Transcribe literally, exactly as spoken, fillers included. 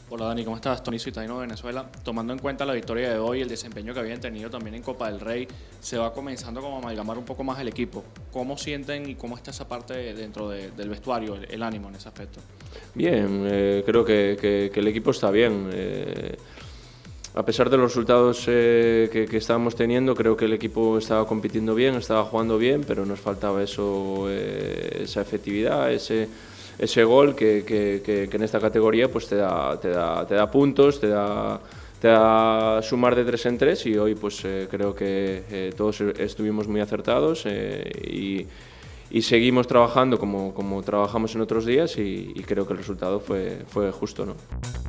Hola Dani, ¿cómo estás? Tony Citaino de Venezuela. Tomando en cuenta la victoria de hoy y el desempeño que habían tenido también en Copa del Rey, se va comenzando como a amalgamar un poco más el equipo. ¿Cómo sienten y cómo está esa parte dentro de, del vestuario, el, el ánimo en ese aspecto? Bien, eh, creo que, que, que el equipo está bien. Eh, a pesar de los resultados eh, que, que estábamos teniendo, creo que el equipo estaba compitiendo bien, estaba jugando bien, pero nos faltaba eso, eh, esa efectividad, ese, ese gol que, que, que, que en esta categoría pues te da, te da, te da puntos, te da, te da sumar de tres en tres, y hoy pues eh, creo que eh, todos estuvimos muy acertados eh, y, y seguimos trabajando como, como trabajamos en otros días, y, y creo que el resultado fue, fue justo, ¿no?